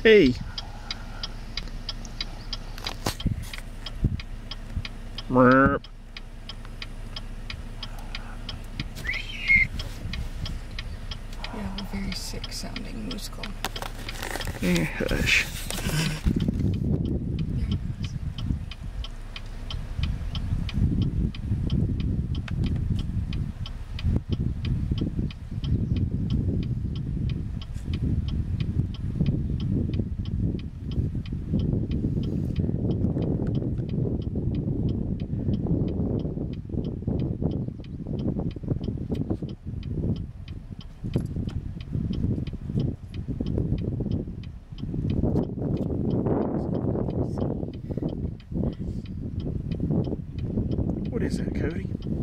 Hey. Merp. You have a very sick sounding moose call. Yeah, hush. What is that, Cody?